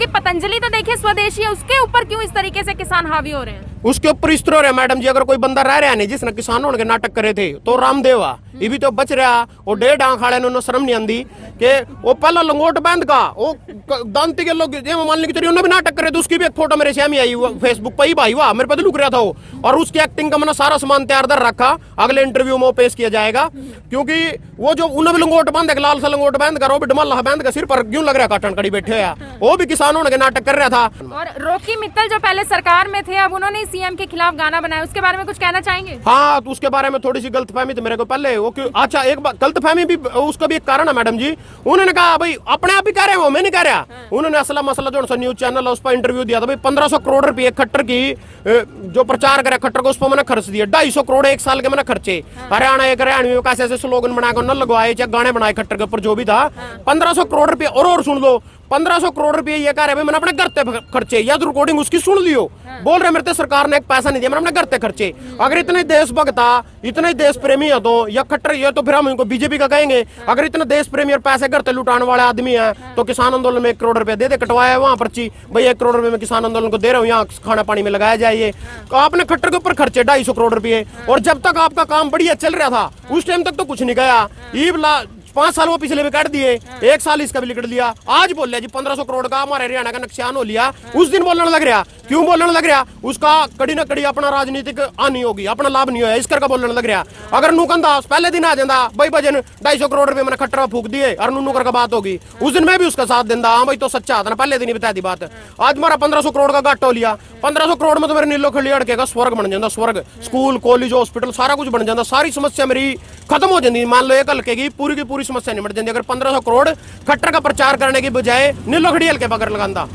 क्योंकि पतंजलि तो देखिए स्वदेशी है, उसके ऊपर क्यों इस तरीके से किसान हावी हो रहे हैं? उसके ऊपर इस तरह मैडम जी, अगर कोई बंदा रह रहा नहीं जिसने किसानों के नाटक करे थे तो रामदेवा ये भी तो बच रहा। वो 1.5 आंख आड़े ने शर्म नहीं आंदी कि वो पहला लंगोट बांध का वो दांती के लोग मानने की तरीके भी नाटक करे, तो उसकी भी एक फोटो मेरे सामने आई फेसबुक पर ही भाई, वाह मेरे पे तो लुक रहा था वो। और उसकी एक्टिंग का मैंने सारा सामान तैयार कर रखा, अगले इंटरव्यू में वो पेश किया जाएगा। क्योंकि वो जो उन्हें भी लंगोट बांध लाल सा लंगोट बांध कर, वो भी डमल्ला बांध का सिर पर क्यों लग रहा काटन कड़ी बैठे हुआ, वो भी किसानों के नाटक कर रहा था। और रॉकी मित्तल जो पहले सरकार में थे, अब उन्होंने सीएम के खिलाफ गाना बनाया, उसके बारे में कुछ कहना चाहेंगे? हाँ, तो उसके बारे में थोड़ी सी गलतफहमी थी मेरे को पहले वो क्यों। अच्छा, एक बात गलतफहमी भी उसका भी एक कारण है मैडम जी। उन्होंने कहा भाई अपने आप ही कह रहे हो, मैं नहीं कह रहा। उन्होंने असला मसला जो सा न्यूज चैनल है उस पर इंटरव्यू दिया था भाई, 1500 करोड़ रुपए खट्टर की जो प्रचार करे खट्टर को, उस पर मैंने खर्च दिया। 250 करोड़ एक साल के मैंने खर्चे। हरियाणा एक हरियाणवी कैसे ऐसे स्लोगन बनाकर न लगवाए, चाहे गाने बनाए खट्टर के ऊपर जो भी था। 1500 करोड़ रुपए और सुन लो, 1500 करोड़ रुपए ये कह रहे मैंने अपने घर पे खर्चे, या तो रिकॉर्डिंग उसकी सुन लियो। बोल रहे मेरे सरकार ने एक पैसा नहीं दिया, मैंने अपने घर पे खर्चे। अगर इतने देशभक्ता इतने देश प्रेमी है तो या खट्टर ये तो फिर हम इनको बीजेपी का कहेंगे। अगर इतने देश प्रेमी और पैसे घर पे लुटाने वाले आदमी है तो किसान आंदोलन में 1 करोड़ रुपए दे कटवाया वहां पर्ची, भाई 1 करोड़ रुपए में किसान आंदोलन को दे रहा हूँ, यहाँ खाना पानी में लगाया जाए। तो आपने खट्टर के ऊपर खर्चे 250 करोड़ रुपए, और जब तक आपका काम बढ़िया चल रहा था उस टाइम तक तो कुछ नहीं गया। 5 साल वो पिछले भी काट दिए, 1 साल इसका भी लिखट दिया। आज बोल रहा जी 1500 करोड़ का हमारे हरियाणा का नुकसान हो लिया, उस दिन बोलने लग रहा। क्यों बोलने लग रहा? उसका कड़ी न कड़ी अपना राजनीतिक हानि होगी, अपना लाभ नहीं होया, इस करके बोलने लग रहा। अगर नुकंदा पहले दिन आ जाता भाई भजन 250 करोड़ रुपए मैंने खट्टर फूक दिए और नुकर का बात होगी, उस दिन मैं भी उसका साथ देता। हाँ भाई तो सच्चा था ना, पहले दिन ही बता दी बात। आज हमारा 1500 करोड़ का घाटा हो लिया। 1500 करोड़ में तो मेरे नीलो खड़ी अड़के का स्वर्ग बन जाता, स्वर्ग। स्कूल कॉलेज हॉस्पिटल सारा कुछ बन जाता, सारी समस्या मेरी खत्म हो जाती। मान लो एक हल्के की पूरी समस्या निपट जाती अगर 1500 करोड़ खट्टर का प्रचार करने की बजाय नीलो खड़ी हल्के पकड़ लगाता।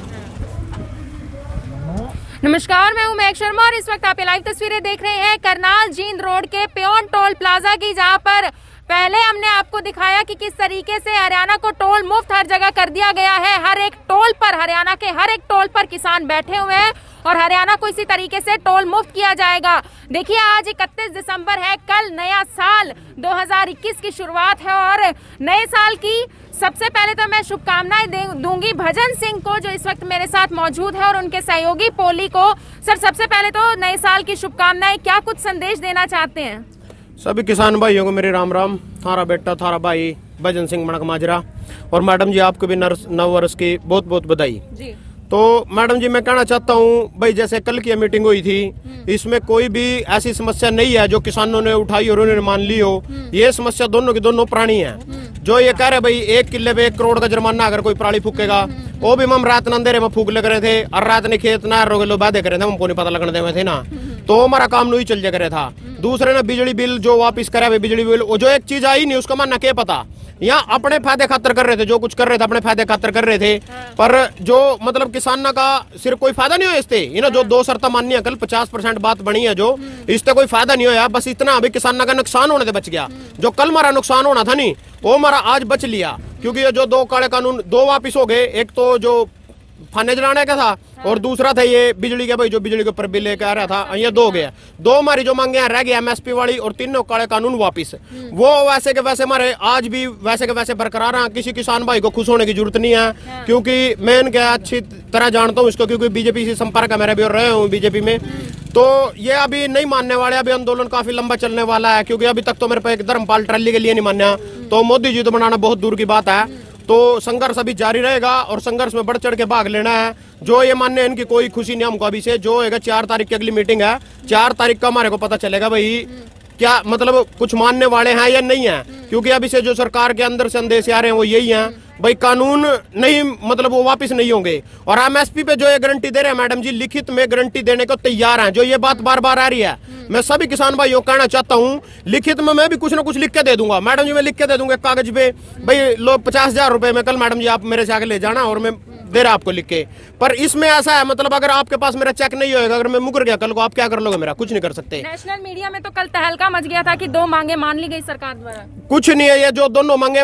नमस्कार, मैं हूं महक शर्मा और इस वक्त आप लाइव तस्वीरें देख रहे हैं करनाल जींद रोड के प्योन टोल प्लाजा की, जहां पर पहले हमने आपको दिखाया कि किस तरीके से हरियाणा को टोल मुफ्त हर जगह कर दिया गया है। हर एक टोल पर, हरियाणा के हर एक टोल पर किसान बैठे हुए हैं और हरियाणा को इसी तरीके से टोल मुफ्त किया जाएगा। देखिए आज 31 दिसंबर है, कल नया साल 2021 की शुरुआत है और नए साल की सबसे पहले तो मैं शुभकामनाएं दूंगी भजन सिंह को जो इस वक्त मेरे साथ मौजूद है और उनके सहयोगी पोली को। सर सबसे पहले तो नए साल की शुभकामनाएं, क्या कुछ संदेश देना चाहते हैं? सभी किसान भाइयों को मेरे राम राम। थारा बेटा थारा भाई भजन सिंह मणक माजरा, और मैडम जी आपको भी नव वर्ष की बहुत बहुत बधाई जी। तो मैडम जी मैं कहना चाहता हूँ भाई, जैसे कल की मीटिंग हुई थी, इसमें कोई भी ऐसी समस्या नहीं है जो किसानों ने उठाई और उन्होंने मान ली हो। ये समस्या दोनों की दोनों प्राणी है। जो ये कह रहे भाई 1 किले पे 1 करोड़ का जुर्माना अगर कोई पराली फूकेगा, वो भी हम रात अंधेरे में फूक लग रहे थे और रात ने खेत ना रोगे लो बाधे करे थे, हमको नहीं पता लगने दे थे ना, तो हमारा काम नहीं चल जा करे था। दूसरे ने बिजली बिल जो वापिस करा बिजली बिल, वो जो एक चीज आई नहीं उसका मानना क्या पता। यहाँ अपने फायदे खातर कर रहे थे, जो कुछ कर रहे थे अपने फायदे खातर कर रहे थे, पर जो मतलब किसान का सिर्फ कोई फायदा नहीं हो इससे। ये जो 2 शर्त मानी है कल 50% बात बनी है, जो इससे कोई फायदा नहीं होया। बस इतना अभी किसान का नुकसान होने से बच गया। जो कल हमारा नुकसान होना था नहीं वो हमारा आज बच लिया, क्योंकि ये जो 2 काले कानून 2 वापिस हो गए। एक तो जो फाने जलाने का था और दूसरा था ये बिजली का, भाई जो बिजली के ऊपर बिल लेके आ रहा था, ये 2 हो गया। 2 हमारी जो मांगे रह गया MSP वाली और 3 काले कानून वापिस। वो वैसे के वैसे हमारे आज भी वैसे के वैसे बरकरार हैं। किसी किसान भाई को खुश होने की जरूरत नहीं है, क्योंकि मैं इनके अच्छी तरह जानता हूँ इसको, क्योंकि बीजेपी से संपर्क है मेरा भी और रहे हूँ बीजेपी में। तो ये अभी नहीं मानने वाले, अभी आंदोलन काफी लंबा चलने वाला है, क्योंकि अभी तक तो मेरे पे एक धर्मपाल ट्रैली के लिए नहीं मान्या, तो मोदी जी तो बनाना बहुत दूर की बात है। तो संघर्ष अभी जारी रहेगा और संघर्ष में बढ़ चढ़ के भाग लेना है। जो ये मानने इनकी कोई खुशी नहीं हमको अभी से। जो होगा 4 तारीख की अगली मीटिंग है, 4 तारीख का हमारे को पता चलेगा भाई क्या मतलब कुछ मानने वाले हैं या नहीं है, क्योंकि अभी से जो सरकार के अंदर संदेश आ रहे हैं वो यही हैं भाई कानून नहीं मतलब वो वापस नहीं होंगे। और MSP पे जो ये गारंटी दे रहे हैं मैडम जी, लिखित में गारंटी देने को तैयार हैं। जो ये बात बार बार आ रही है, मैं सभी किसान भाइयों को कहना चाहता हूँ, लिखित में मैं भी कुछ ना कुछ लिख के दे दूंगा। मैडम जी मैं लिख के दे दूंगा कागज पे, भाई लो 50,000 रुपए में कल मैडम जी आप मेरे से आगे ले जाना और मैं दे रहा आपको लिख के। पर इसमें ऐसा है मतलब अगर आपके पास मेरा चेक नहीं होगा, अगर मैं मुकर गया कल को, आप क्या कर लोगे? मेरा कुछ नहीं कर सकते। नेशनल मीडिया में तो कल तहलका मच गया था कि 2 मांगे मान ली गई सरकार द्वारा। कुछ नहीं है, ये जो दोनों मांगे वो तो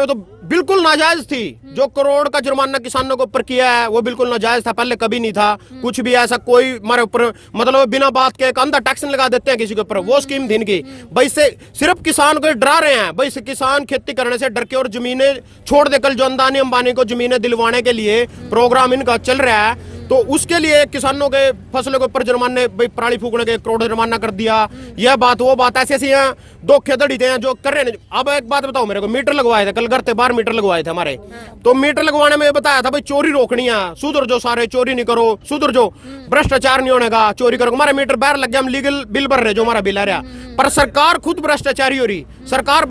बिल्कुल नाजायज थी। जो करोड़ का जुर्माना किसानों के ऊपर किया है वो बिल्कुल नाजायज था, पहले कभी नहीं था कुछ भी ऐसा। कोई हमारे ऊपर मतलब बिना बात के एक अंधा टैक्स लगा देते हैं किसी के ऊपर, वो स्कीम थी इनकी। भाई से सिर्फ किसान को डरा रहे हैं, भाई से किसान खेती करने से डर के और जमीनें छोड़ दे। कल जो अंदानी अंबानी को जमीनें दिलवाने के लिए प्रोग्राम इनका चल रहा है, तो उसके लिए किसानों के फसलों के ऊपर जुर्माने, भाई पराली फूकने के करोड़ जुर्माना कर दिया। यह बात वो बात, ऐसे ऐसे यहाँ धोखेधड़ी थे जो कर रहे हैं। अब एक बात बताओ मेरे को, मीटर लगवाए थे कल घर से बाहर, मीटर लगवाए थे हमारे, तो मीटर लगवाने में बताया था भाई चोरी रोकनी है, सुधर जो सारे, चोरी नहीं करो, सुधर जो, भ्रष्टाचार नहीं होने का, चोरी करो। हमारे मीटर बाहर लग गया, हम लीगल बिल भर रहे जो हमारा बिल आ रहा, पर सरकार खुद भ्रष्टाचारी हो रही। सरकार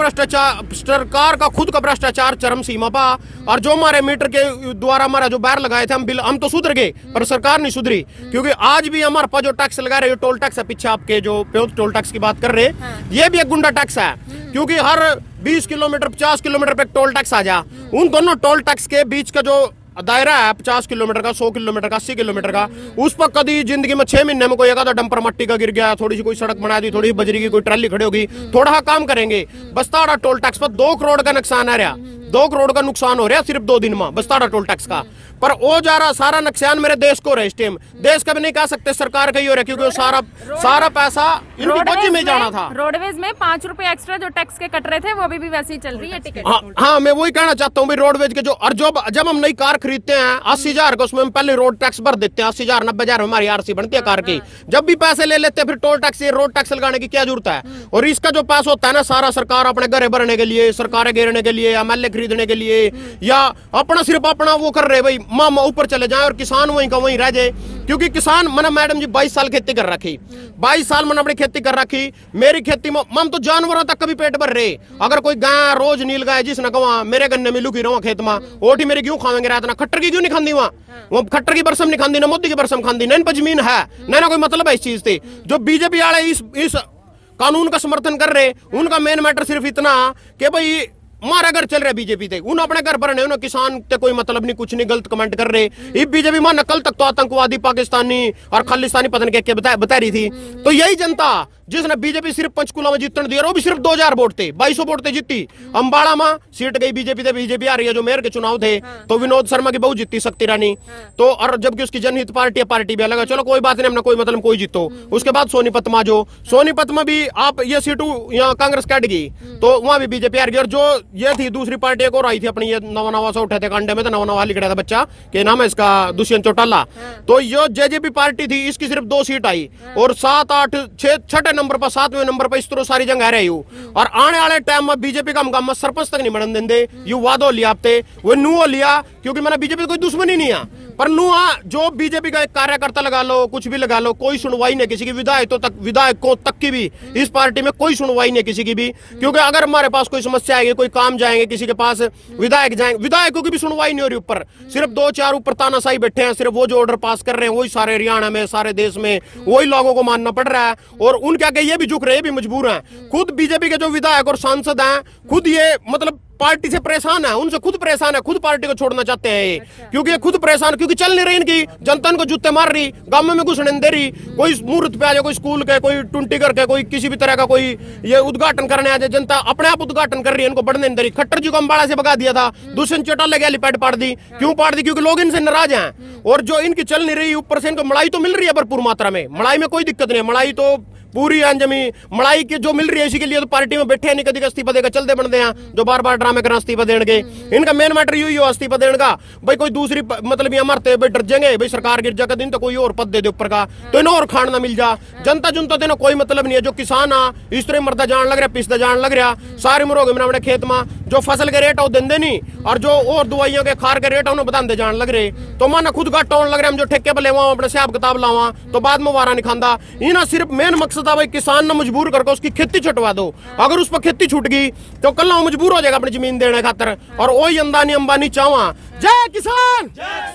सरकार का खुद का भ्रष्टाचार चरम सीमा पा। और जो हमारे मीटर के द्वारा हमारा जो बाहर लगाए थे हम बिल, हम तो सुधर गए पर सरकार नहीं सुधरी। क्योंकि आज भी हमारे पास जो टैक्स लगा रहे, टोल टैक्स है, पीछे आपके जो टोल टैक्स की बात कर रहे हैं, ये भी एक गुंडा टैक्स है। क्योंकि हर 20 किलोमीटर 50 किलोमीटर पे टोल टैक्स आ जा, उन दोनों टोल टैक्स के बीच का जो दायरा है 50 किलोमीटर का, 100 किलोमीटर का, 80 किलोमीटर का, उस पर कभी जिंदगी में 6 महीने में कोई एकाधा डंपर मट्टी का गिर गया, थोड़ी सी कोई सड़क बना दी, थोड़ी बजरी की कोई ट्राली खड़ी होगी, थोड़ा काम करेंगे, बस्ताड़ा टोल टैक्स पर 2 करोड़ का नुकसान आ रहा, 2 करोड़ का नुकसान हो रहा सिर्फ 2 दिन में बस्ताड़ा टोल टैक्स का। पर वो जा रहा सारा नुकसान मेरे देश को रहा, इस टाइम देश का भी नहीं कह सकते, सरकार का ही हो रहा, क्योंकि वो सारा पैसा इनकी बच्चे में जाना था। रोडवेज में 5 रुपए एक्स्ट्रा जो टैक्स के कट रहे थे वो भी वैसे ही चल रही है टिकट। हाँ, मैं वही कहना चाहता हूँ रोडवेज के जो, और जब हम नई कार खरीदते हैं 80,000 का, उसमें हम पहले रोड टैक्स भर देते हैं, 80,000 90,000 हमारी आरसी बनती है कार की। जब भी पैसे ले लेते हैं फिर टोल टैक्स, रोड टैक्स लगाने की क्या जरूरत है। और इसका जो पैसा होता है ना, सारा सरकार अपने घर भरने के लिए, सरकारें घेरने के लिए, MLA खरीदने के लिए, या अपना सिर्फ अपना वो कर रहे भाई मामा ऊपर चले जाए और किसान वहीं का वहीं रह जाए। क्योंकि किसान मैंने मैडम जी 22 साल खेती कर रखी, 22 साल मैंने अपनी खेती कर रखी। मेरी खेती में हम तो जानवरों तक कभी पेट भर रहे। अगर कोई गाय रोज नील गाय जिसने कहा मेरे गन्ने में लुकी रहा खेत में, ओटी मेरी क्यों खावेंगे रात ना, खट्टर की क्यों नहीं खाती वहाँ, वो खट्टर की बरसम नहीं खाती ना मोदी की बरसम खाती, न जमीन है ना कोई मतलब है इस चीज से। जो बीजेपी वाले इस कानून का समर्थन कर रहे, उनका मेन मैटर सिर्फ इतना कि भाई हमारा घर चल रहा है बीजेपी थे, उन अपने घर पर उन्हें किसान ते कोई मतलब नहीं, कुछ नहीं, गलत कमेंट कर रहे। ये बीजेपी मान कल तक तो आतंकवादी पाकिस्तानी और खालिस्तानी पता नहीं क्या बता रही थी। तो यही जनता जिसने बीजेपी सिर्फ पंचकुला में जीतने दिया, वो भी सिर्फ 2000 वोट थे, 2200 वोट थे जीती। अम्बाड़ा में सीट गई बीजेपी थे, बीजेपी आ रही है। जो मेयर के चुनाव थे तो विनोद शर्मा की बहू जीती शक्ति रानी, तो और जबकि उसकी जनहित पार्टी भी अलग है, चलो कोई बात नहीं, हमने कोई मतलब कोई जीतो। उसके बाद सोनीपत में, जो सोनीपत में भी आप ये सीटू यहाँ कांग्रेस काट गई तो वहां भी बीजेपी आ गई। और जो ये थी दूसरी पार्टी एक और आई थी अपनी, ये नवा सा उठे थे कांडे में, तो नवा लिखा था बच्चा के नाम है इसका दुष्यंत चौटाला, तो ये जेजेपी पार्टी थी, इसकी सिर्फ 2 सीट आई। और 7 8 6 छठे नंबर पर 7वें नंबर पर इस तरह सारी जगह रहे हो। और आने वाले टाइम में बीजेपी का हम सरपंच तक नहीं बनने देंगे। यू वादो लिया आपते, वो नुओ लिया, क्योंकि मैंने बीजेपी कोई दुश्मनी नहीं है, पर नुआ जो बीजेपी का एक कार्यकर्ता लगा लो, कुछ भी लगा लो, कोई सुनवाई नहीं किसी की, विधायकों तक की भी इस पार्टी में कोई सुनवाई नहीं किसी की भी। क्योंकि अगर हमारे पास कोई समस्या आएगी, कोई काम जाएंगे किसी के पास, विधायक जाएंगे, विधायकों की भी सुनवाई नहीं हो रही। ऊपर सिर्फ 2-4 ऊपर तानाशाही बैठे हैं, सिर्फ वो जो ऑर्डर पास कर रहे हैं वही सारे हरियाणा में, सारे देश में वही लोगों को मानना पड़ रहा है। और उनके आगे ये भी झुक रहे, ये भी मजबूर हैं। खुद बीजेपी के जो विधायक और सांसद हैं, खुद ये मतलब पार्टी से परेशान है, उनसे खुद परेशान है, खुद पार्टी को छोड़ना चाहते हैं ये। क्योंकि ये खुद परेशान, क्योंकि चल नहीं रही इनकी, जनता को जूते मार रही, गांव में घुसने नहीं दे रही। कोई मुहूर्त पे आ जाए, कोई स्कूल के, कोई टुंटी करके, कोई किसी भी तरह का कोई ये उद्घाटन करने आ जाए, जनता अपने आप उद्घाटन कर रही है, इनको बढ़ने नहीं दे रही। खट्टर जी को अम्बाड़ा से भगा दिया था, दुष्यंत चौटाला के हेलीपैड पाड़ दी। क्यों पाड़ दी? क्योंकि लोग इनसे नाराज हैं। और जो इनकी चल नहीं रही, ऊपर से इनको मलाई तो मिल रही है भरपूर मात्रा में, मलाई में कोई दिक्कत नहीं है, मलाई तो पूरी अंजमी मलाई की जो मिल रही है, इसी के लिए तो पार्टी में बैठे नहीं, कभी इस्तीफा देगा चलते बनते हैं, जो बार बार ड्रामे करना इस्तीफा देने के। इनका मेन मैटर यही हो इस्तीफा देने का, भाई कोई दूसरी मतलब ये मरते भाई डर जाएंगे, भाई सरकार गिर जाएगा दिन तो कोई और पद दे दे ऊपर का, तो इन्हें और खाना मिल जा। जनता जुनता देना कोई मतलब नहीं है। जो किसान आ इस तरह मरता जान लग रहा, पिसता जान लग रहा, सारे मरोगे मैंने अपने खेत में, जो फसल के रेट देंगे नहीं, और जो और दवाइयों के खार के रेट उन्हें बताते जान लग रहे। तो माना खुद घाटा होने लग रहा, हम जो ठेके पर लेवा अपने हिसाब किताब लावा, तो बाद में वारा नहीं खांदा। इन्हें सिर्फ मेन मकसद है भाई किसान ने मजबूर करके उसकी खेती छुटवा दो। अगर उस पर खेती छूट गई तो कल वो मजबूर हो जाएगा अपनी जमीन देने खातर। और वही अंदानी अंबानी चावा, जय किसान,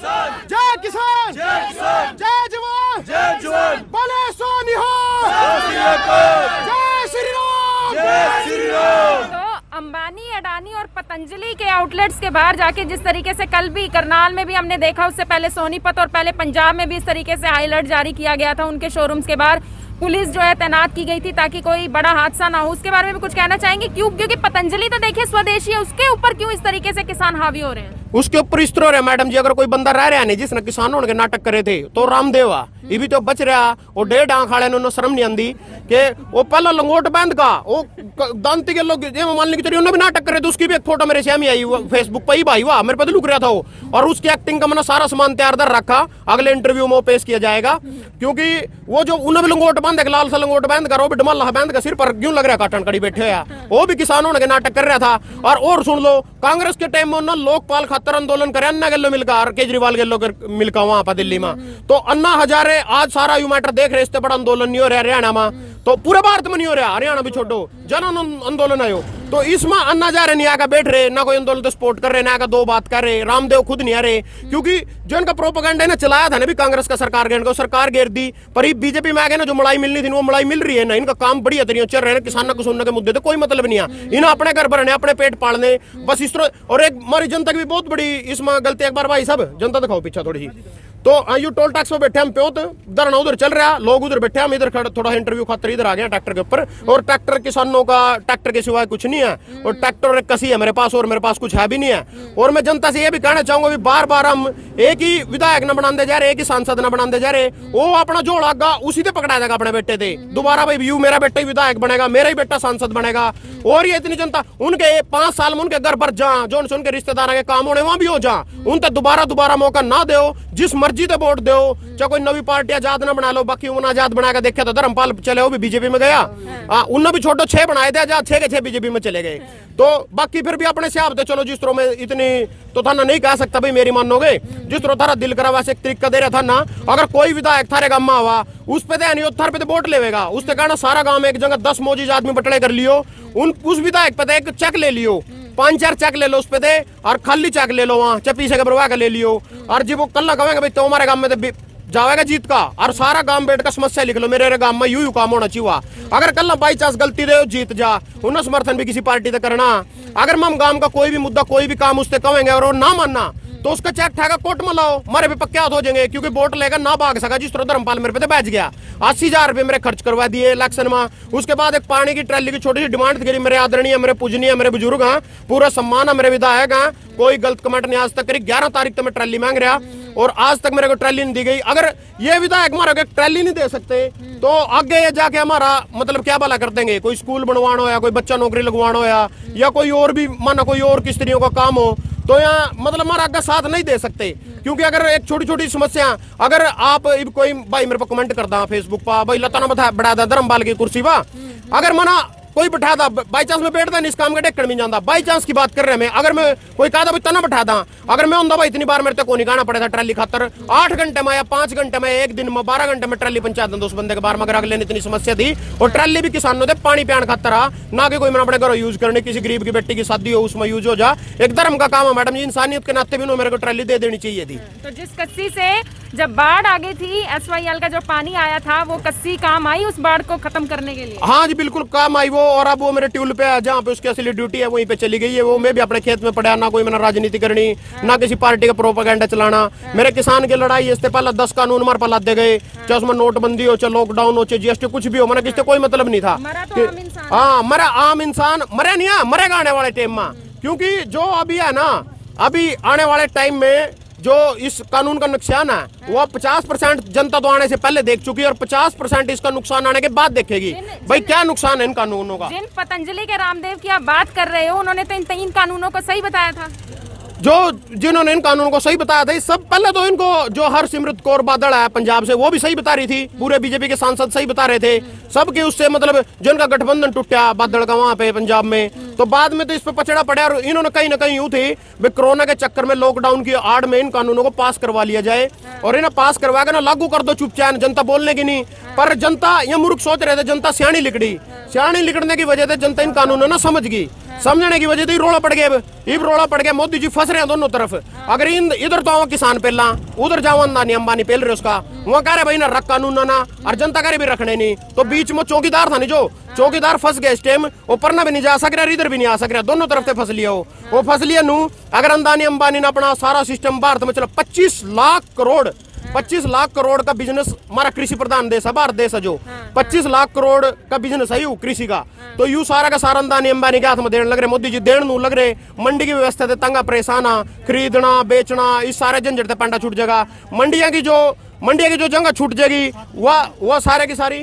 जय किसान, जय जवान, जय जवान, बोले सो निहाल, जय श्री राम, जय श्री राम। अंबानी, अडानी और पतंजलि के आउटलेट्स के बाहर जाके जिस तरीके से कल भी करनाल में भी हमने देखा, उससे पहले सोनीपत और पहले पंजाब में भी इस तरीके से हाई अलर्ट जारी किया गया था उनके शोरूम्स के बाहर, पुलिस जो है तैनात की गई थी ताकि कोई बड़ा हादसा ना हो, उसके बारे में भी कुछ कहना चाहेंगे? क्यों? क्योंकि पतंजलि तो देखिए स्वदेशी है, उसके ऊपर क्यों इस तरीके से किसान हावी हो रहे हैं? उसके ऊपर इस तरह मैडम जी, अगर कोई बंदा रह रहा नहीं जिसने किसानों के नाटक करे थे तो रामदेव ये भी तो बच रहा। वो 1.5 आंख वाले ने शर्म नहीं आंदी कि वो पहला लंगोट बांध का वो दांती के लोग मान ली उन्होंने भी नाटक करे थे। उसकी भी एक फोटो मेरे से आई फेसबुक पर ही, भाई वाह मेरे पे लुक रहा था वो। और उसकी एक्टिंग का मैंने सारा सामान तैयार कर रखा, अगले इंटरव्यू में वो पेश किया जाएगा। क्योंकि वो जो उन्होंने भी लंगोट बांध लाल सा लंगोट बांध कर, वो भी डमल्ला बांध का सिर पर क्यों लग रहा काटन कड़ी बैठे है, वो भी किसानों के नाटक कर रहा था। और सुन लो, कांग्रेस के टाइम में लोकपाल खातर आंदोलन करे अन्ना गल्लो मिलकर, केजरीवाल गल्लो मिलकर वहां पर दिल्ली में, तो अन्ना हजारे आज सारा यू मैटर देख रहे, इससे बड़ा आंदोलन नहीं हो रहा हरियाणा में, तो पूरे भारत में नहीं हो रहा, हरियाणा भी छोड़ो, जन आंदोलन आयो। तो इसमें अन्ना जा रहे नहीं आकर बैठ रहे, ना कोई आंदोलन तो सपोर्ट कर रहे, ना आकर दो बात कर रहे, रामदेव खुद नहीं आ रहे। क्योंकि जो इनका प्रोपेगेंडा है ना चलाया था ना भी कांग्रेस का सरकार को, सरकार घेर दी, पर बीजेपी में आ गए ना, जो मलाई मिलनी थी वो मलाई मिल रही है ना, इनका काम बढ़िया तरीके चल रहे हैं, किसानों को सुनने के मुद्दे तो कोई मतलब नहीं है, इन्हें अपने घर भरने, अपने पेट पालने, बस इस तरह। और एक हमारी जनता की भी बहुत बड़ी इसमें गलती, एक बार भाई सब जनता दिखाओ पीछा थोड़ी सी, तो यू टोल टैक्स में बैठे हम प्योत धरना उधर चल रहा, लोग उधर बैठे, हम इधर थोड़ा इंटरव्यू खातर इधर आ गए ट्रैक्टर के ऊपर। और ट्रैक्टर किसानों का ट्रैक्टर के सिवाय कुछ नहीं है, और ट्रैक्टर एक कसी है मेरे पास, और मेरे पास कुछ है भी नहीं है। और मैं जनता से ये भी कहना चाहूंगा, बार बार हम एक ही विधायक न बनाते जा रहे, एक ही सांसद न बनाते जा रहे, वो अपना जो लागा उसी से पकड़ा जाएगा अपने बेटे थे, दोबारा भाई यू मेरा बेटा ही विधायक बनेगा, मेरा ही बेटा सांसद बनेगा। और ये इतनी जनता उनके 5 साल में उनके घर पर जा, जो उनके रिश्तेदार के काम होने वहां भी हो जा, उन तक दोबारा मौका ना दो, जिस मर्जी से वोट दो, चाहे कोई नवी पार्टी आजाद ना बना लो, बाकी उन्हें आजाद बनाकर देखा तो धर्मपाल चले, वो भी बीजेपी में गया, उन्होंने भी छोटो 6 बनाए थे, आजाद 6 के 6 बीजेपी में चले गए। तो बाकी फिर भी अपने से आप दे चलो, जिस तरह में इतनी तो था ना, नहीं कह सकता भाई मेरी मानोगे, जिस तरह थारा दिल करा वैसे एक तरीका दे रहा था ना, अगर कोई विधायक थारे गांव में हुआ उस पे थारे पे वोट लेगा, उससे कहना सारा गांव में एक जगह 10 मौजूद आदमी बटले कर लियो, उस विधायक पे एक चेक ले लियो, 5-4 चेक ले लो उस पे दे, और खाली चेक ले लो वहाँ चपी से घबरवा के ले लियो, और जब वो कल कहेंगे भाई तो हमारे गांव में जाएगा जीत का, और सारा गांव बैठ का समस्या लिख लो, मेरे गांव में यूं काम होना चाहिए। अगर कल बाई चांस गलती दे जीत जा, उन्हें समर्थन भी किसी पार्टी से करना। अगर हम गांव का कोई भी मुद्दा कोई भी काम उससे कहेंगे और वो ना मानना, तो उसका चेक ठाका कोर्ट में लाओ, मारे भी पक्के हाथ हो जाएंगे, क्योंकि वोट लेगा ना भाग सका। जिस तरह धर्मपाल मेरे पे बैठ गया, 80,000 रुपए मेरे खर्च करवा दिए इलेक्शन में। उसके बाद एक पानी की ट्रैली की छोटी सी डिमांड थी, मेरे आदरणीय, मेरे पूजनीय, मेरे बुजुर्ग हैं, पूरा सम्मान है, मेरे विधायक हैं, कोई गलत कमेंट नहीं आज तक करी। 11 तारीख तक मैं ट्रैली मांग रहा और आज तक मेरे को ट्रैली नहीं दी गई। अगर ये विधायक हमारा ट्रैली नहीं दे सकते तो आगे ये जाके हमारा मतलब क्या भला कर देंगे, कोई स्कूल बनवाना हो या कोई बच्चा नौकरी लगवाना हो या कोई और भी माना कोई और की स्त्रियों का काम हो, तो यहाँ मतलब हमारा आगे साथ नहीं दे सकते। क्योंकि अगर एक छोटी छोटी समस्या, अगर आप कोई भाई मेरे को कमेंट करता फेसबुक पर, भाई लता ना बढ़ा दा धर्मपाल की कुर्सी पर, अगर मना कोई बैठा था बाई चांस में बैठता नहीं, इस काम का टेक्कर नहीं जाता, बाई चांस की बात कर रहे हैं। अगर मैं कोई कहा था भाई तना बैठा था, अगर मैं होता भाई इतनी बार मेरे तक को नहीं गाना पड़ा था ट्रैली खातर, 8 घंटे में या 5 घंटे में, एक दिन में 12 घंटे में ट्रैली पंचायत उस बंदे के बार में, अगर अगले ने इतनी समस्या थी। और ट्रैली भी किसानों ने पानी पियान खातर ना कि कोई मैंने अपने घरों यूज करने, किसी गरीब की बेटी की शादी हो उसमें यूज हो जा, एक धर्म का काम है मैडम जी, इंसानियत के नाते भी मेरे को ट्रैली दे देनी चाहिए थी। तो जिस कस्सी से जब बाढ़ आ गई थी, SYL का जो पानी आया था, वो कस्सी काम आई उस बाढ़ को खत्म करने के लिए? हाँ जी बिल्कुल काम आई वो, और अब वो मेरे ट्यूल पे जहाँ पे उसकी असली ड्यूटी है वहीं पे चली गई है। वो मैं भी अपने खेत में पड़ा, ना कोई मैंने राजनीति करनी, ना किसी पार्टी का प्रोपेगेंडा चलाना। मेरे किसान की लड़ाई इससे पहले 10 कानून हमारे पास लाते गए, चाहे उसमें नोटबंदी हो, चाहे लॉकडाउन हो, चाहे GST, कुछ भी हो, मैंने किससे कोई मतलब नहीं था। हाँ मरा आम इंसान मरे नहीं है, मरेगा आने वाले टाइम में। क्योंकि जो अभी है ना, अभी आने वाले टाइम में जो इस कानून का नुकसान है वो 50% जनता तो आने से पहले देख चुकी है, और 50% इसका नुकसान आने के बाद देखेगी। भाई क्या नुकसान है इन कानूनों का। जिन पतंजलि के रामदेव की आप बात कर रहे हो, उन्होंने तो इन 3 कानूनों को सही बताया था। जिन्होंने इन कानूनों को सही बताया था, सब पहले तो इनको जो हरसिमरत कौर बादल है पंजाब से, वो भी सही बता रही थी, पूरे बीजेपी के सांसद सही बता रहे थे सबके, उससे मतलब जिनका गठबंधन टूटा बादल का वहां पे पंजाब में, तो बाद में तो इस पे पचड़ा पड़ा। और इन्होंने कहीं ना कहीं यूं थी कोरोना के चक्कर में, लॉकडाउन की आड़ में इन कानूनों को पास करवा लिया जाए, और इन्हें पास करवा के ना लागू कर दो चुपचाप, जनता बोलने की नहीं। पर जनता ये मूर्ख सोच रहे थे, जनता सियाणी लिकड़ने की वजह से जनता इन कानूनों ना समझ गई, समझने की वजह से रोड़ा पड़ गया। अब रोड़ा पड़ गया, मोदी जी फंस रहे हैं दोनों तरफ। अगर इधर तो आओ किसान पहला, उधर जाओ अंदानी अंबानी पहल रहे उसका, वहाँ कह रहे भाई ना रख कानून ना, और जनता कह रही भी रखने नहीं। तो बीच में चौकीदार था नहीं, जो चौकीदार फंस गया इस टाइम, ऊपर ना भी नहीं जा सक रहा, इधर भी नहीं आ सक रहा, दोनों तरफ से फंस लिया वो फंस लिया नू। अगर अंदानी अंबानी ने अपना सारा सिस्टम भारत में चला, 25 लाख करोड़ 25 लाख करोड़ का बिजनेस हमारा कृषि प्रधान देश है, भारत देश है जो 25 लाख करोड़ का बिजनेस है यू कृषि का। तो यू सारा का सारा अंदानी अंबानी के हाथ में देने लग रहे, मोदी जी देने लग रहे। मंडी की व्यवस्था थे तंगा परेशाना, खरीदना बेचना इस सारे झंझट से पंडा छूट जाएगा। मंडिया की जो जगह छूट जाएगी वह सारे की सारी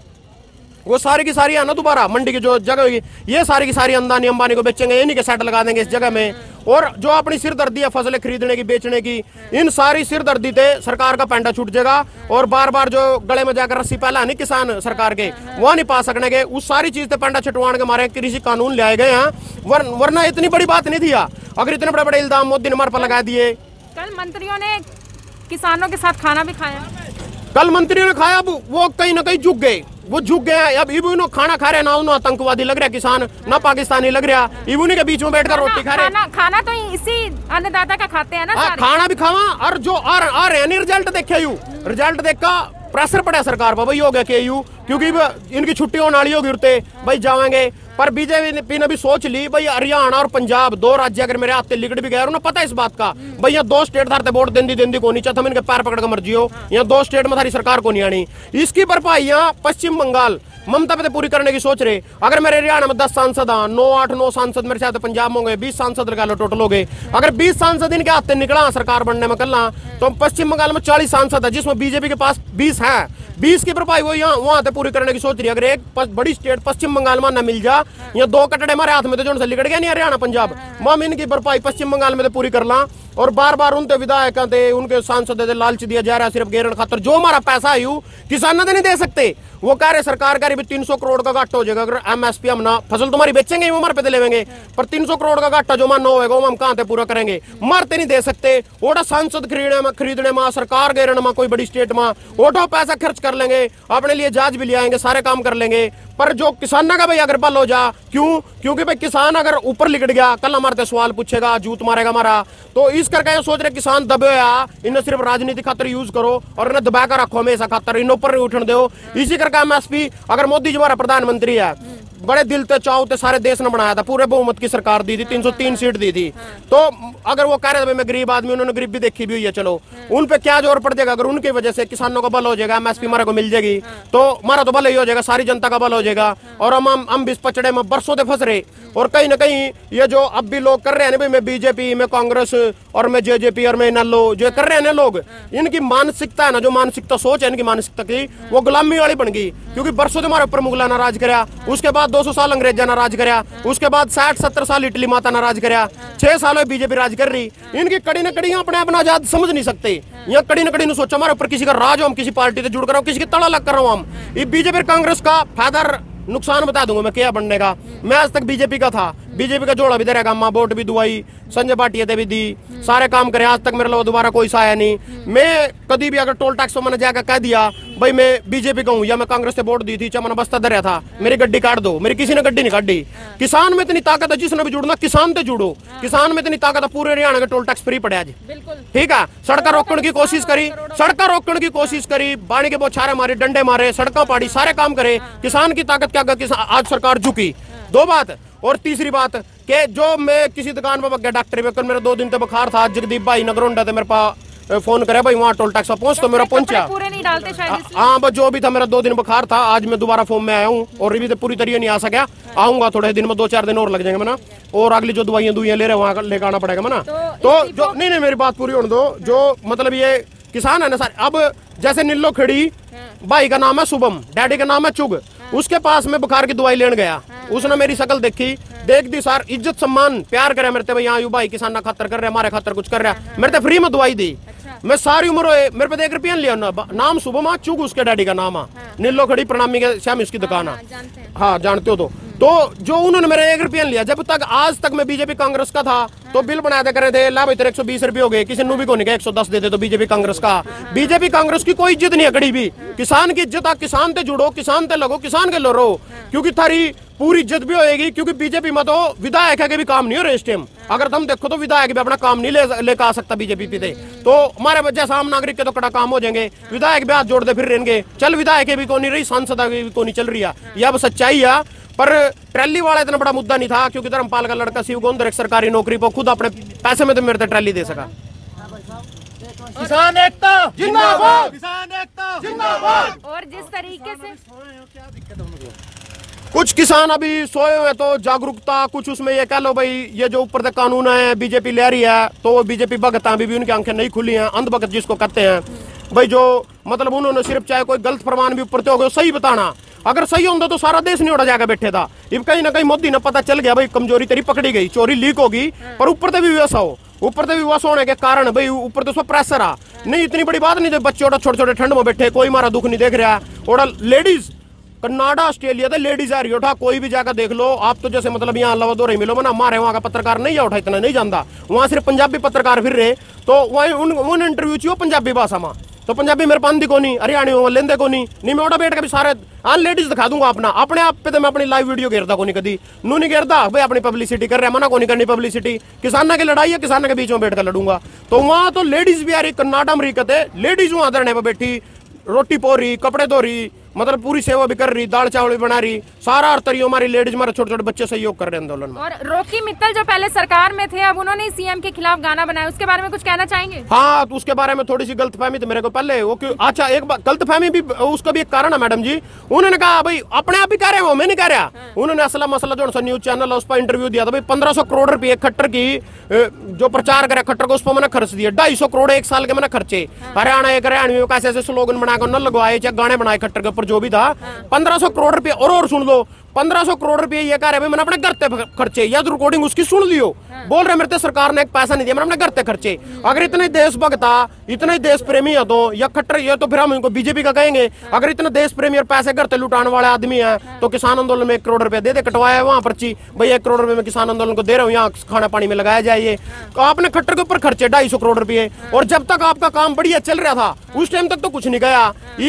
वो सारी की सारी है ना दोबारा मंडी की जो जगह होगी ये सारी की सारी अंदानी अंबानी को बेचेंगे, ये नहीं के सेट लगा देंगे इस जगह में। और जो अपनी सिरदर्दी है फसलें खरीदने की बेचने की, इन सारी सिरदर्दी से सरकार का पैंडा छूट जाएगा। और बार बार जो गले में जाकर रस्सी पहला नहीं किसान सरकार के वो नहीं पा सकने के, उस सारी चीज से पैंडा छुटवाने के मारे कृषि कानून लाए गए हैं। वरना इतनी बड़ी बात नहीं थी। अगर इतने बड़े बड़े इल्जाम मोदी ने हमारे पर लगा दिए। कल मंत्रियों ने किसानों के साथ खाना भी खाया, कल मंत्रियों ने खाया, अब वो कहीं ना कहीं झुक गए, वो झुक गए। अब इबू खाना खा रहे ना उन्होंने आतंकवादी लग रहा किसान, ना पाकिस्तानी लग रहा, इबू के बीच में बैठकर रोटी खा रहे। खाना तो इसी अन्नदाता का खाते हैं ना। खाना भी खावा और जो आ रहे हैं रिजल्ट देखे यू, रिजल्ट देखा प्रेशर पड़ा सरकार पर भाई हो गया के यू, क्योंकि इनकी छुट्टी होने वाली होगी उड़ते भाई जाएंगे। पर बीजेपी ने भी सोच ली भाई हरियाणा और पंजाब दो राज्य अगर मेरे हाथ लिकड़ भी गए, उन्हें पता है इस बात का भाई यहाँ दो स्टेट धारते वोट देंदी को नहीं चाहता, हम इनके पैर पकड़ कर मर्जी हो, यहाँ दो स्टेट में थारी सरकार को नहीं आनी। इसकी भरपाई यहाँ पश्चिम बंगाल ममता पे पूरी करने की सोच रहे। अगर मेरे हरियाणा में 10 सांसद 9 सांसद मेरे साथ पंजाब में होंगे, 20 सांसद लगा लो टोटल हो गए। अगर 20 सांसद इनके हाथ से निकला सरकार बनने में कल तो पश्चिम बंगाल में 40 सांसद है, जिसमें बीजेपी के पास 20 है। 20 की भरपाई वो यहाँ वहां से पूरी करने की सोच रही है। अगर एक बड़ी स्टेट पश्चिम बंगाल में न मिल जा, यहाँ दो कटड़े हमारे हाथ में थे जो लिकड़ गया नहीं हरियाणा पंजाब, हम इनकी भरपाई पश्चिम बंगाल में पूरी कर ला। और बार बार उनके विधायक उनके सांसद लालच दिया जा रहा है सिर्फ गेरन खातर। जो हमारा पैसा है यू किसान नहीं दे सकते, वो कह रहे सरकार कह रही 300 करोड़ का घाटा हो जाएगा अगर एमएसपी हम ना फसल तुम्हारी बेचेंगे वो हमारे पे लेंगे, पर 300 करोड़ का घाटा जो मानना होगा वो हम कहां से पूरा करेंगे, मारते नहीं दे सकते। ओटा सांसद खरीदने में सरकार गेरने में कोई बड़ी स्टेट में ओटो पैसा खर्च कर लेंगे, अपने लिए जहाज भी ले आएंगे, सारे काम कर लेंगे। पर जो किसान का भाई अगर बल हो जा, क्यों? क्योंकि भाई किसान अगर ऊपर लिकड़ गया कल हमारे सवाल पूछेगा, जूत मारेगा हमारा। तो इस करके सोच रहे किसान दबे इन्हें सिर्फ राजनीति खातर यूज करो और इन्हें दबा कर रखो हमेशा खातर, इन्हें ऊपर नहीं उठने दो। इसी करके एमएसपी अगर मोदी जी हमारा प्रधानमंत्री है, बड़े दिल ते चाव ते सारे देश ने बनाया था, पूरे बहुमत की सरकार दी थी, 303 सीट दी थी। तो अगर वो कह रहे थे मैं गरीब आदमी, उन्होंने गरीब भी देखी भी हुई है, चलो उन पे क्या जोर पड़ जाएगा। अगर उनकी वजह से किसानों का बल हो जाएगा, एमएसपी हमारे को मिल जाएगी, तो हमारा तो बल ही हो जाएगा, सारी जनता का बल हो जाएगा। और हम इस पचड़े में बरसों से फंस रहे। और कहीं ना कहीं ये जो अब भी लोग कर रहे हैं ना भाई मैं बीजेपी मैं कांग्रेस और मैं जेजेपी और मैं नल्लो जो कर रहे हैं ना लोग, इनकी मानसिकता है ना, जो मानसिकता सोच है इनकी मानसिकता की वो गुलामी वाली बन गई। क्योंकि बरसों से हमारे ऊपर मुगला ने राज कराया, उसके बाद 200 साल अंग्रेजा ने राज कराया, उसके बाद 60-70 साल इटली माता ने राज कराया, 6 सालों बीजेपी राज कर रही। इनकी कड़ी न कड़ी अपने अपना आजाद समझ नहीं सकते, यहाँ कड़ी न कड़ी ने सोचा हमारे ऊपर किसी का राज हो, हम किसी पार्टी से जुड़ कर किसी की तड़ा लग कर रहा हूँ। हम ये बीजेपी कांग्रेस का फायदा नुकसान बता दूंगा मैं क्या बनने का। मैं आज तक बीजेपी का था, बीजेपी का जोड़ा भी दे रहेगा, माँ वोट भी दुआई, संजय भाटिया दे भी दी, सारे काम करे, आज तक मेरे लिए दोबारा कोई सा आया नहीं। मैं कभी भी अगर टोल टैक्स मैंने जाकर कह दिया भाई मैं बीजेपी का हूँ या मैं कांग्रेस से वोट दी थी, चाहे मैंने बस्ता धरा था, मेरी गड्डी काट दो, मेरी किसी ने गड्डी नहीं काटी। किसान में इतनी ताकत है, जिसने भी जुड़ना किसान से जुड़ो, किसान में इतनी ताकत है, पूरे हरियाणा का टोल टैक्स फ्री पड़े आज, ठीक है। सड़क रोकने की कोशिश करी, सड़क रोकने की कोशिश करी, बाणी के बौछारे मारे, डंडे मारे, सड़कें पाड़ी, सारे काम करे। किसान की ताकत क्या आज सरकार झुकी। 2 बात। और तीसरी बात कि जो मैं किसी दुकान पर गया डॉक्टर पे, मेरा 2 दिन तक बुखार था, जगदीप भाई नगरोंडा थे मेरे पास फोन करे भाई वहाँ टोल टैक्स पहुंच, तो मेरा पहुंचा। पूरे नहीं डालते शायद। हाँ बस जो भी था, मेरा 2 दिन बुखार था, आज मैं दोबारा फॉर्म में आया हूँ और अभी तो पूरी तरीके नहीं आ सका, आऊंगा थोड़े दिन में, 2-4 दिन और लग जाएंगे मना। और अगली जो दवाइयाँ ले रहे वहाँ लेकर आना पड़ेगा मना। तो जो नहीं मेरी बात पूरी होने दो। जो मतलब ये किसान है ना सर, अब जैसे नीलो खड़ी भाई का नाम है शुभम, डैडी का नाम है चुग, उसके पास में बुखार की दवाई लेने गया, उसने मेरी शक्ल देखी, देख दी सर, इज्जत सम्मान प्यार करे मेरे भाई, यहाँ यू भाई किसान खातर कर रहे, हमारे खातर कुछ कर रहा है, मेरे फ्री में दवाई दी। मैं सारी उम्र मेरे पे 1 रुपया लिया ना, नाम शुभम चुग उसके डैडी का नाम है, नीलो खड़ी प्रणामी के श्याम इसकी दुकान है, हाँ जानते हो। तो जो उन्होंने मेरे 1 रुपया लिया, जब तक आज तक मैं बीजेपी कांग्रेस का था तो बिल बनाया करे थे, ला भाई तेरे 120 रुपये हो गए, किसी ने भी को नहीं 110 देते, तो बीजेपी कांग्रेस का, बीजेपी कांग्रेस की कोई इज्जत नहीं है कड़ी भी। किसान की इज्जत, किसान से जुड़ो, किसान से लगो, किसान के लड़ो, क्योंकि थारी पूरी इज्जत भी होएगी। क्योंकि बीजेपी में तो विधायक के भी काम नहीं हो रहे इस टाइम, अगर तुम देखो तो विधायक भी अपना काम नहीं लेकर आ सकता बीजेपी पे, तो हमारे जैसा आम नागरिक के तो कड़ा काम हो जाएंगे, विधायक भी हाथ जोड़ते फिर रहेंगे। चल विधायक भी को नहीं रही, सांसद भी को नहीं चल रही है, यह अब सच्चाई है। पर ट्रैली वाला इतना बड़ा मुद्दा नहीं था, क्योंकि धर्मपाल का लड़का शिव गोंदर एक सरकारी नौकरी पर खुद अपने पैसे में तो मेरे ट्रैली दे सका। किसान एकता जिंदाबाद, किसान एकता जिंदाबाद। और जिस तरीके से कुछ किसान अभी सोए हुए तो जागरूकता कुछ उसमें ये कह लो भाई, ये जो ऊपर तक कानून है बीजेपी ले रही है तो बीजेपी भगत अभी भी उनकी आंखें नहीं खुली हैं, अंध भगत जिसको कहते हैं भाई, जो मतलब उन्होंने सिर्फ चाहे कोई गलत फरमान भी ऊपर हो गए सही बताना, अगर सही होता तो सारा देश नहीं उड़ा जाकर बैठे था। अब कहीं ना कहीं मोदी ने पता चल गया भाई कमजोरी तेरी पकड़ी गई, चोरी लीक होगी, पर ऊपर से भी वैसा हो, ऊपर से भी वैसा होने के कारण भाई ऊपर तो सब प्रेशर आ नहीं, इतनी बड़ी बात नहीं, बच्चे छोटे छोटे ठंड में बैठे, कोई हमारा दुख नहीं देख रहा। और लेडीज कनाडा ऑस्ट्रेलिया तो लेडीज आ रही उठा, कोई भी जाकर देख लो आप, तो जैसे मतलब यहाँ अलावा दो रही मिलो ना, हमारे वहाँ का पत्रकार नहीं उठा, इतना नहीं जानता, वहाँ सिर्फ पंजाबी पत्रकार फिर रहे, तो वही उन इंटरव्यू चाहिए पंजाबी भाषा में, तो पंजाबी मेरे पांदी को नहीं, हरियाणी लेंदे को नहीं मैं उठा बैठ के भी सारे आन लेडीज दिखा दूंगा अपने आप पे, तो मैं अपनी लाइव वीडियो घेरता को नहीं, कभी नू नहीं घेरता भाई, अपनी पब्लिसिटी कर रहा है, मना को नहीं करनी पब्लिसिटी, किसानों की लड़ाई है, किसानों के बीच में बैठ कर लड़ूंगा। तो वहाँ तो लेडीज भी आ रही, कनाडा में लेडीज वहाँ धरने पर बैठी, रोटी पो रही, कपड़े धो रही, मतलब पूरी सेवा भी कर रही, दाल चावल भी बना रही, सारा अर्थरियो हमारी लेडीज, हमारे छोटे छोटे बच्चे सहयोग कर रहे हैं आंदोलन में। और रॉकी मित्तल जो पहले सरकार में थे अब उन्होंने सीएम के खिलाफ गाना बनाया, उसके बारे में कुछ कहना चाहेंगे? हाँ, तो उसके बारे में थोड़ी सी गलतफहमी थी मेरे को पहले, वो क्यों, अच्छा एक बात गलतफहमी भी, उसका भी एक कारण है मैडम जी, उन्होंने कहा भाई अपने आप ही कह रहे हो, मैं नहीं कह रहा, उन्होंने असला मसला जो न्यूज चैनल है उस पर इंटरव्यू दिया था भाई, 1500 करोड़ रुपए खट्टर की जो प्रचार करे खट्टर को, उस पर मैंने खर्च दिया, 250 करोड़ एक साल के मैंने खर्चे, हरियाणा एक हरियाणवी कैसे ऐसे स्लोगन बनाकर न लगवाए, चाहे गाने बनाए खट्टर के ऊपर जो भी था, 1500 करोड़ रुपए। और सुन लो 1500 करोड़ रुपए ये कह रहे भाई मैंने अपने घर पे खर्चे, या तो रिकॉर्डिंग उसकी सुन लियो, बोल रहे मेरे सरकार ने एक पैसा नहीं दिया, मैंने अपने घर पे खर्चे। अगर इतने देशभक्ता इतने देश प्रेमी है तो या खट्टर ये तो फिर हम इनको बीजेपी का कहेंगे, अगर इतने देश प्रेमी और पैसे घर पे लुटाने वाले आदमी है तो किसान आंदोलन में 1 करोड़ रुपए दे दे, कटवाया है वहां पर्ची भाई 1 करोड़ रुपए में किसान आंदोलन को दे रहे हो, यहाँ खाना पानी में लगाया जाए, तो आपने खट्टर के ऊपर खर्चे 250 करोड़ रुपए, और जब तक आपका काम बढ़िया चल रहा था उस टाइम तक तो कुछ नहीं गया,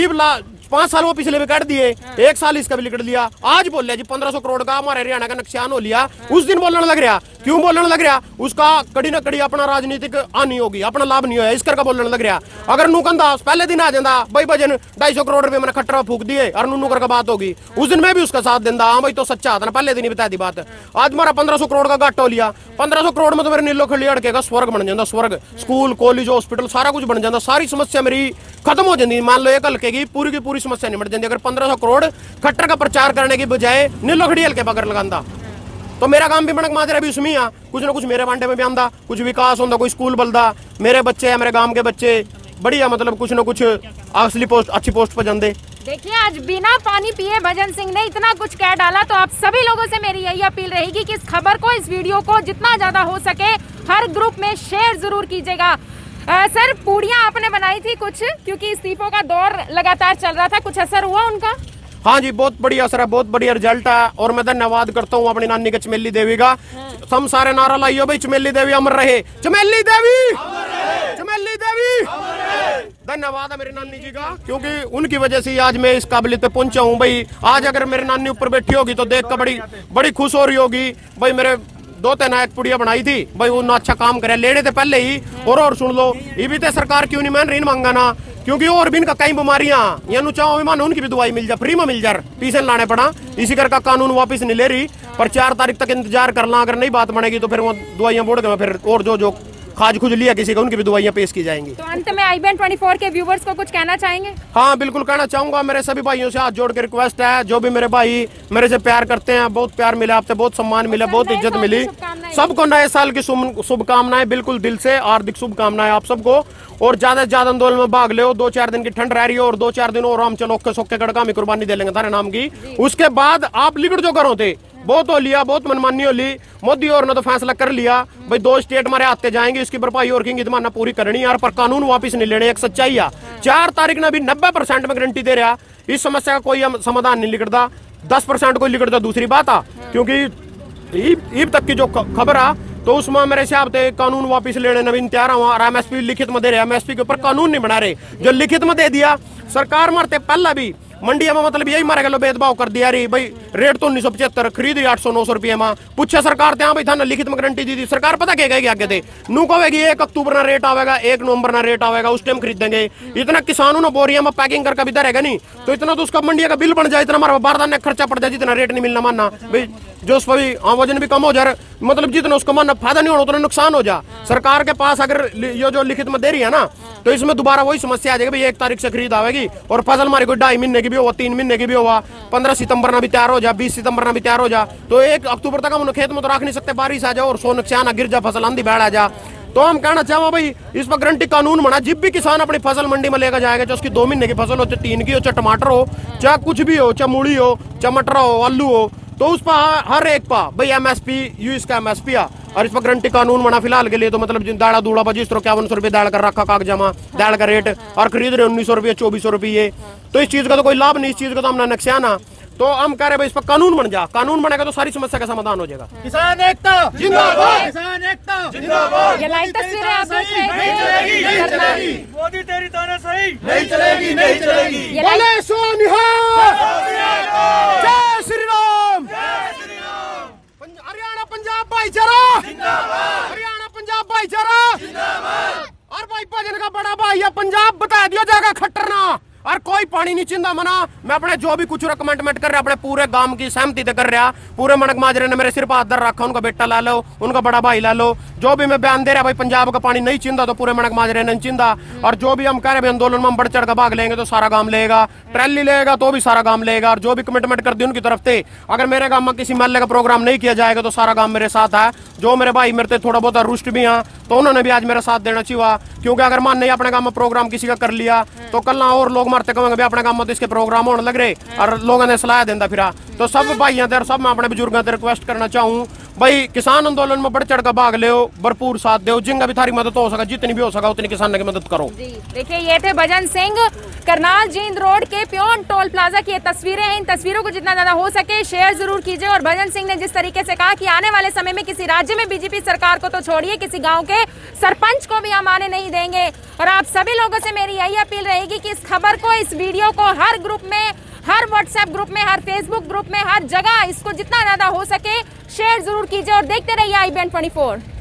5 साल वो पिछले भी काट दिए, 1 साल इसका भी लिखट लिया, आज बोल रहे जी 1500 करोड़ का हमारे हरियाणा का नुकसान हो लिया, उस दिन बोलने लग रहा, क्यों बोलने लग रहा, उसका कड़ी न कड़ी अपना राजनीतिक हानि होगी, अपना लाभ नहीं होया, इस करके बोलने लग रहा। अगर नूकंदा पहले दिन आ जाता भाई भजन 250 करोड़ रुपए मैंने खट्टर फूक दिए और नू कर बात होगी, उस दिन मैं भी उसका साथ देता, हाँ भाई तो सच्चा था, पहले दिन ही बता दी बात। आज हमारा 1500 करोड़ का घाटा हो लिया, 1500 करोड़ में तो मेरे नीलो खड़ी अड़के का स्वर्ग बन जाता, स्वर्ग, स्कूल कॉलेज हॉस्पिटल सारा कुछ बन जाता, सारी समस्या मेरी खत्म हो जाती, मान लो एक हल्के की पूरी समस्या निमट जाती, अगर 1500 करोड़ खट्टर का प्रचार करने की बजाय नीलो खड़ी हल्के बगर लगाता, तो मेरा काम भी मणक माजरा भी उसमें आ, कुछ ना कुछ मेरे बांटे में भी आंदा, कुछ विकास होता, कोई स्कूल बलदा, मेरे बच्चे है मेरे गांव के बच्चे बढ़िया, मतलब कुछ ना कुछ असली पोस्ट अच्छी पोस्ट पर जाते। देखिए आज बिना पानी पिए भजन सिंह ने इतना कुछ कह डाला, तो आप सभी लोगों से मेरी यही अपील रहेगी कि इस खबर को, इस वीडियो को जितना ज्यादा हो सके हर ग्रुप में शेयर जरूर कीजिएगा। सर पूड़ियाँ आपने बनाई थी कुछ, क्योंकि इस्तीफों का दौर लगातार चल रहा था, कुछ असर हुआ उनका? हाँ जी, बहुत बढ़िया असर है, बहुत बढ़िया रिजल्ट है, और मैं धन्यवाद करता हूँ अपनी नानी के चमेली देवी का, हम सारे नारा लाइयो भाई चमेली देवी अमर रहे, चमेली देवी चमेली देवी, धन्यवाद है मेरी नानी जी का, क्योंकि उनकी वजह से आज मैं इस काबिलियत पे पहुंचा हूँ भाई। आज अगर मेरी नानी ऊपर बैठी होगी तो देख कर बड़ी खुश हो रही होगी भाई, मेरे 2-3 एक पुड़िया बनाई थी भाई, वो अच्छा काम करे लेने थे पहले ही। और सुन लो ये भी तो सरकार क्यों नहीं मान रही मांगाना, क्योंकि और भी इनका कई बीमारियां या चाहो मानो उनकी भी दवाई मिल जाए, फ्री में मिल जाए, पीछे लाने पड़ा, इसी करके कानून वापस नहीं ले रही, पर 4 तारीख तक इंतजार करना, अगर नहीं बात बनेगी तो फिर वो दवाइयां बोर्ड के फिर और जो खाज खुज लिया किसी का उनकी भी दवाइयां पेश की जाएंगी। तो अंत में IBN24 के व्यूवर्स को कुछ कहना चाहेंगे? हाँ बिल्कुल कहना चाहूंगा, मेरे सभी भाइयों से हाथ जोड़ के रिक्वेस्ट है, जो भी मेरे भाई मेरे से प्यार करते हैं, बहुत प्यार मिला आपसे, बहुत सम्मान मिला, बहुत इज्जत मिली, सबको नए साल की शुभकामनाएं, बिल्कुल दिल से हार्दिक शुभकामनाएं आप सबको, और ज्यादा से ज्यादा आंदोलन में भाग लो, 2-4 दिन की ठंड रह रही है और 2-4 दिन और हम चलो सोखे कड़का में कुर्बानी दे लेंगे तारे नाम की, उसके बाद आप लिखट जो करो थे बहुत हो लिया, बहुत मनमानी हो ली, मोदी और ने तो फैसला कर लिया भाई 2 स्टेट हमारे आते जाएंगे, इसकी भरपाई और की मानना पूरी करनी है, पर कानून वापस नहीं लेने, एक सच्चाई है। 4 तारीख ने भी 90% में गारंटी दे रहा, इस समस्या का कोई समाधान नहीं लिखता, 10% को लिखता दूसरी बात आ, क्योंकि ईब तक की जो खबर आ तो उसमें मेरे हिसाब से कानून वापस लेने नवीन तैयार हुआ, और MSP लिखित में दे रहे, MSP के ऊपर कानून नहीं बना रहे, जो लिखित में दे दिया सरकार मारते पहला भी मंडिया में, मतलब यही मारे गलो भेदभाव कर दिया रही भाई, रेट तो 1975 खरीदी 800-900 रुपये में, पूछे सरकार ते भाई था ना लिखित में गारंटी दी थी, सरकार पता क्या कहेगी आगे थे, नू कहेगी 1 अक्टूबर ना रेट आवेगा, 1 नवंबर ना रेट आवेगा, उस टाइम खरीदेंगे, इतना किसानों ने बोरिया में पैकिंग करके भी धरेगा नहीं, तो इतना तो उसका मंडिया का बिल बन जाए, इतना हमारा बारदान ने खर्चा पड़ जाए, जितना रेट नहीं मिलना मानना भाई, जो उस पर भी वजन भी कम हो जाए, मतलब जितना उसको मानना फायदा नहीं होना उतना नुकसान हो जाए। सरकार के पास अगर ये जो लिखित में दे रही है ना, तो इसमें दोबारा वही समस्या आ जाएगी भाई 1 तारीख से खरीद आवेगी और फसल हमारी कोई 2.5 महीने की भी हुआ, 3 महीने की भी हुआ, 15 सितंबर ना भी तैयार हो जा, 20 सितंबर ना भी तैयार हो जा, तो 1 अक्टूबर तक हम उन्हें खेत में तो रख नहीं सकते, बारिश आ जाओ और सो नुकसान गिर जा, फसल आंधी बाढ़ आ जा। तो हम कहना चाहो भाई इस पर गारंटी कानून बना, जब भी किसान अपनी फसल मंडी में लेकर जाएगा, चाहे उसकी 2 महीने की फसल हो, चाहे 3 की हो, चाहे टमाटर हो, चाहे कुछ भी हो, चाहे मूली हो, चाहे मटर हो, आलू हो, तो उस पर हर एक पा भाई MSP यू इसका MSP आ और इस पर गारंटी कानून बना फिलहाल के लिए। तो मतलब दाड़ा दूड़ा पर जिस तरह 5100 रुपये दाड़ कर रखा कागजामा दाड़ का रेट और खरीद रहे 1900 रुपये 2400 रुपये, तो इस चीज का तो कोई लाभ नहीं, इस चीज का तो हमने नुकसान आ। तो हम कह रहे भाई इस पर कानून बन जा, कानून बनेगा तो सारी समस्या का समाधान हो जाएगा। किसान एकता जिंदाबाद, किसान एकता जिंदाबाद। ये लाइव तस्वीरें आप देख रहे हैं, मोदी तेरी तानाशाही नहीं चलेगी, नहीं चलेगी। बोले सो निहाल, जय श्री राम, हरियाणा पंजाब भाईचारा जिंदाबाद, हरियाणा पंजाब भाईचारा जिंदाबाद। और भाई भजन का बड़ा भाई है पंजाब, बता दिया जाएगा खट्टरना और कोई पानी नहीं चिंदा मना। मैं अपने जो भी कुछ कमेंटमेंट कर रहा अपने पूरे गांव की सहमति से कर रहा, पूरे मनक माजरे ने मेरे सिर पर हाथ धर रखा, उनका बेटा ला लो, उनका बड़ा भाई ला लो, जो भी मैं बयान दे रहा भाई पंजाब का पानी नहीं चिंदा तो पूरे मनक माजरे ने चिंदा। और जो भी हम कह रहे आंदोलन में हम बढ़ चढ़ कर भाग लेंगे तो सारा गांव लेगा, ट्रैली लेगा तो भी सारा गांव लेगा। और जो भी कमिटमेंट कर दी उनकी तरफ से, अगर मेरे गांव में किसी महल्ले का प्रोग्राम नहीं किया जाएगा तो सारा गांव मेरे साथ है। जो मेरे भाई मेरे थोड़ा बहुत रुष्ट भी हैं तो उन्होंने भी आज मेरा साथ देना चाहिए, क्योंकि अगर मान नहीं अपने गांव में प्रोग्राम किसी का कर लिया तो कल ना और लोग मारते कहेंगे अपने गांव में तो इसके प्रोग्राम होने लग रहे और लोगों ने सलाह देता फिरा। तो सब भाइयों से सब मैं अपने बुजुर्गों से रिक्वेस्ट करना चाहूँ भाई किसान आंदोलन में बढ़ चढ़ कर भाग ले, भरपूर साथ दो, जिनका भी थारी मदद हो सका, जितनी भी हो सका उतनी किसान की मदद करो। देखिए ये थे भजन सिंह, करनाल जींद रोड के प्योन टोल प्लाजा की ये तस्वीरें हैं। इन तस्वीरों को जितना ज्यादा हो सके शेयर जरूर कीजिए। और भजन सिंह ने जिस तरीके से कहा कि आने वाले समय में किसी राज्य में बीजेपी सरकार को तो छोड़िए, किसी गांव के सरपंच को भी हम आने नहीं देंगे। और आप सभी लोगों से मेरी यही अपील रहेगी कि इस खबर को, इस वीडियो को हर ग्रुप में, हर व्हाट्सएप ग्रुप में, हर फेसबुक ग्रुप में, हर जगह इसको जितना ज्यादा हो सके शेयर जरूर कीजिए और देखते रहिए IBN 24।